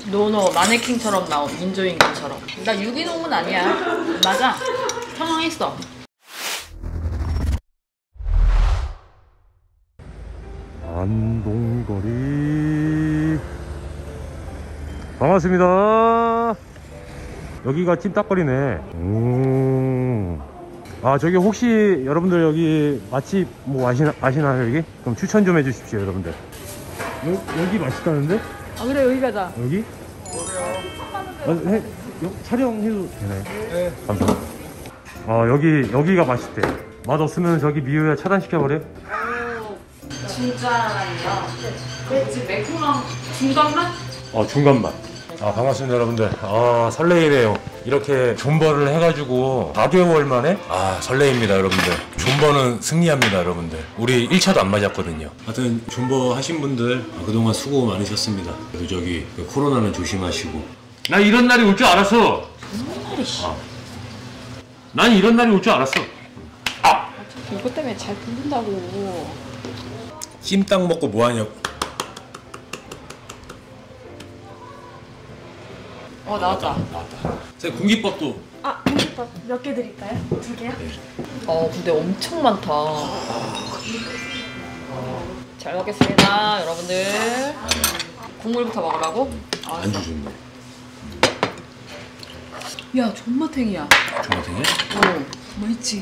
노노 마네킹처럼 나온 인조인간처럼. 나 유기농은 아니야. 맞아. 성형했어. 안동거리 반갑습니다. 여기가 찜닭거리네. 아, 저기 혹시 여러분들 여기 맛집 뭐 아시나요 여기? 그럼 추천 좀 해주십시오 여러분들. 여기 맛있다는데? 아 그래, 여기 가자. 여기? 촬영해도 되나요? 네. 감사합니다. 아, 여기가 맛있대. 맛없으면 저기 미우야 차단시켜버려? 진짜라니요? 그랬지. 매콤한 중간맛? 중간맛. 아, 반갑습니다 여러분들. 아, 설레이네요. 이렇게 존버를 해가지고 4개월 만에 설레입니다 여러분들. 존버는 승리합니다 여러분들. 우리 1차도 안 맞았거든요. 하여튼 존버 하신 분들 그동안 수고 많으셨습니다. 그리고 저기 코로나는 조심하시고. 나 이런 날이 올 줄 알았어. 무슨 날이 씨. 난 이런 날이 올 줄 알았어. 이것 때문에 잘 부른다고. 찜닭 먹고 뭐하냐고. 나왔다. 선생님 공기밥도. 공깃밥 몇 개 드릴까요? 2개요? 네. 근데 엄청 많다. 잘 먹겠습니다 여러분들. 국물부터 먹으라고? 안주 좋네. 야, 존맛탱이야. 조마탱이? 맛있지?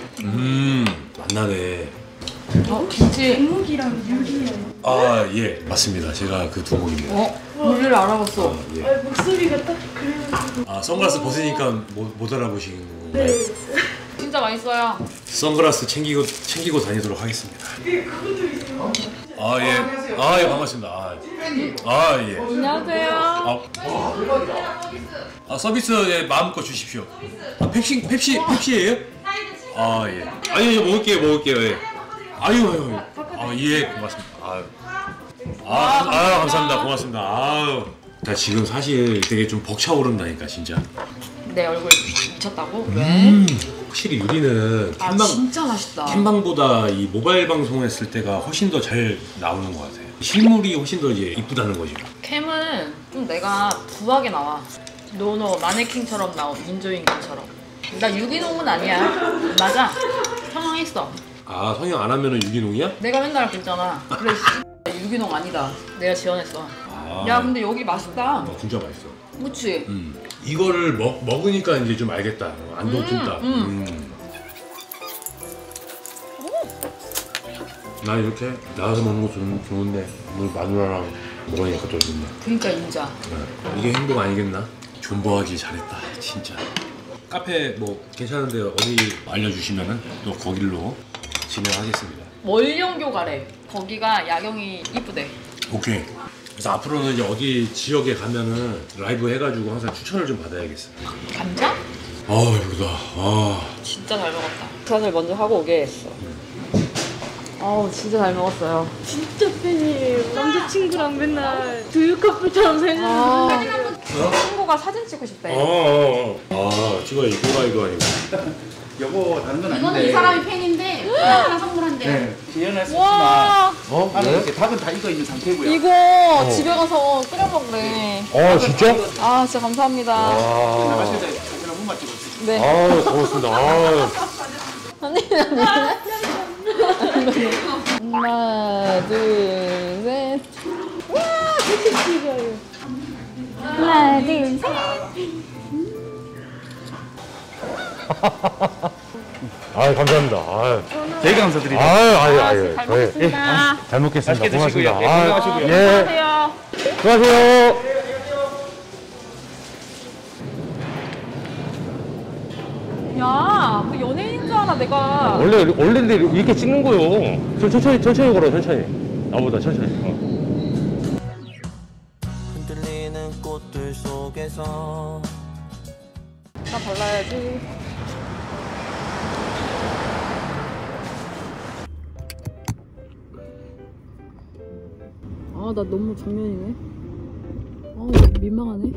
맛나네. 김치. 두목이랑 유리예요. 예, 맞습니다. 제가 그 두목입니다. 우리를 알아봤어. 예. 목소리가 딱 그래요. 선글라스 벗으니까 못 알아보시는 건가요? 네. 진짜 맛있어요. 선글라스 챙기고 다니도록 하겠습니다. 네, 그분도 있어요. 예, 반갑습니다. 예. 안녕하세요. 서비스 마음껏 주십시오. 펩시예요? 예. 아니, 먹을게요. 예. 아유. 예, 고맙습니다. 감사합니다. 고맙습니다. 나 지금 사실 되게 좀 벅차오른다니까 진짜. 내 얼굴 미쳤다고? 왜? 확실히 유리는 진짜 맛있다. 캠방보다 이 모바일 방송했을 때가 훨씬 더 잘 나오는 것 같아요. 실물이 훨씬 더 이제 이쁘다는 거지. 캠은 좀 내가 부하게 나와. 노노 마네킹처럼 나온 인조인간처럼. 나 유기농은 아니야. 맞아. 성형했어. 성형 안 하면은 유기농이야? 내가 맨날 그랬잖아. 그래 유기농 아니다. 내가 지원했어. 야, 근데 여기 맛있다. 진짜 맛있어. 그치? 이거를 먹으니까 이제 좀 알겠다. 안동 찜닭. 나 이렇게 나와서 먹는 거 좋은데 오늘 마누라랑 먹으니까 또 좋네. 그러니까 인자. 이게 행복 아니겠나? 존버하기 잘했다 진짜. 카페 뭐 괜찮은데 어디 알려주시면은 또 거길로 진행하겠습니다. 월령교 가래. 거기가 야경이 이쁘대. 오케이. 그래서 앞으로는 이제 어디 지역에 가면은 라이브 해가지고 항상 추천을 좀 받아야겠어. 감자? 배부르다. 진짜 잘 먹었다. 계산을 먼저 하고 오게 했어. 진짜 잘 먹었어요. 진짜 팬이에요. 남자친구랑 맨날 두유커플처럼 살면서 친구가 사진 찍고 싶대. 찍어야 이거 아니고. 여보 다른 건 이거는 아닌데. 이 사람이 팬인데 하나 선물한대요. 네. 지연했었지만 와, 나는 이렇게 닭은 다 익어 있는 상태고요. 이거 집에 가서 끓여 먹래. 진짜? 진짜 감사합니다. 나가실 때 사진 한 번만 찍어주세요. 네. 고맙습니다. 아니. 하나, 둘, 셋. 와, 이렇게 찍어요. 하나, 둘, 셋. 감사합니다. 되게 감사드립니다. 잘 먹겠습니다. 잘 먹겠습니다. 맛있게 드시고요. 고맙습니다. 예, 건강하시고요. 안녕하세요. 수고하세요. 야, 그 연예인인 줄 알아, 내가. 원래인데 이렇게 찍는 거요. 천천히 걸어, 천천히. 나보다 천천히. 흔들리는 꽃들 속에서 나 발라야지. 나 너무 정면이네. 민망하네.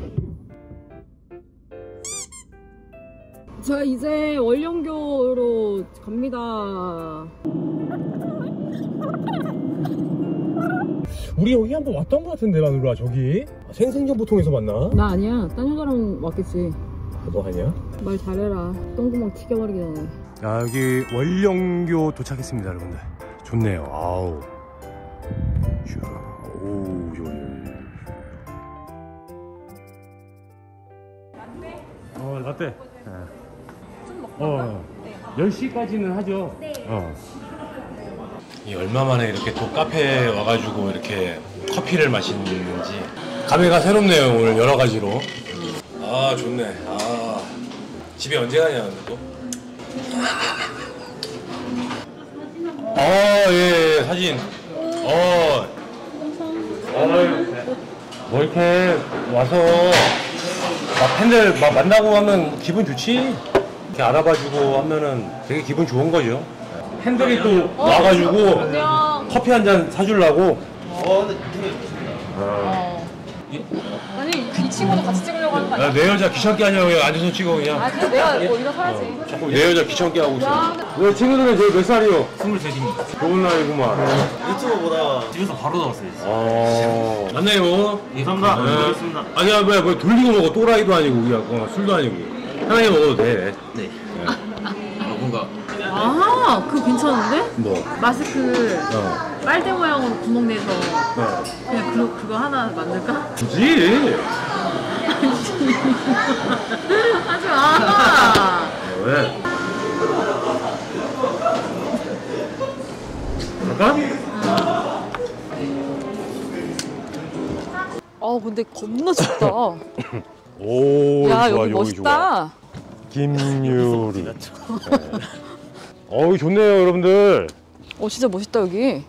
자, 이제 월령교로 갑니다. 우리 여기 한번 왔던 것 같은데 마누라 저기 생생정보통에서 만나? 나 아니야. 딴 여자랑 왔겠지. 너 아니야? 말 잘해라. 똥구멍 튀겨버리기 전에. 야 여기 월령교 도착했습니다 여러분들. 좋네요. 아우. 오 라떼. 네. 좀 먹고 10시까지는 하죠. 네. 이 얼마 만에 이렇게 또 카페에 와가지고 이렇게 커피를 마시는지 감회가 새롭네요 오늘 여러 가지로. 아 좋네. 아 집에 언제 가냐 근데 또. 예, 사진. 뭐 이렇게 와서 막 팬들 막 만나고 하면 기분 좋지? 이렇게 알아봐주고 하면은 되게 기분 좋은 거죠. 팬들이 또 와가지고 커피 한 잔 사주려고. 아니 이 친구도 같이 찍으려고 하는 거 아니야? 내 여자 귀찮게 하냐고 그냥 앉아서 찍어 그냥. 아 그냥 내가 뭐 일어서야지. 자꾸 내 여자 귀찮게 하고 있어. 너 친구들은 제일 몇 살이요? 23입니다. 좋은 나이구만. 유튜브 보다가 집에서 바로 나왔어요. 맞네요. 감사합니다. 고맙습니다. 아니야 뭐 돌리고 먹어. 또라이도 아니고 술도 아니고 편하게 먹어도 돼. 네. 뭔가 아 그거 괜찮은데? 뭐? 마스크 빨대 모양으로 구멍 내서 그냥 그거 하나 만들까? 굳이? 하지 마. 왜? 잠깐? 근데 겁나 춥다. 오, 야 좋아, 여기 멋있다. 김유리. 네. 어우 좋네요 여러분들. 진짜 멋있다 여기.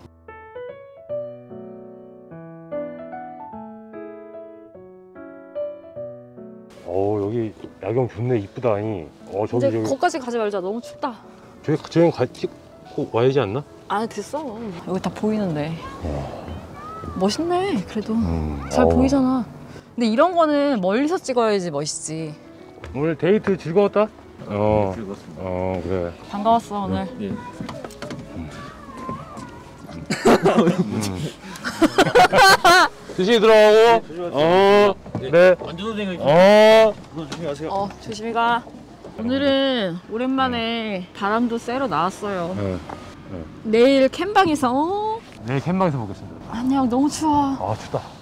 여기 야경 좋네 이쁘다니. 이제 거기까지 가지 말자. 너무 춥다. 저희 같이 꼭 와야지 않나? 아 됐어. 여기 다 보이는데. 멋있네 그래도. 잘 보이잖아. 근데 이런 거는 멀리서 찍어야지 멋있지. 오늘 데이트 즐거웠다? 즐거웠습니다. 그래. 반가웠어 오늘. 예. 조심히 들어가고. 네. 안전운행 조심하세요. 조심히 가. 오늘은 오랜만에 바람도 쐬러 나왔어요. 내일 캠방에서 내일 캠방에서 보겠습니다. 아니야 너무 추워. 춥다.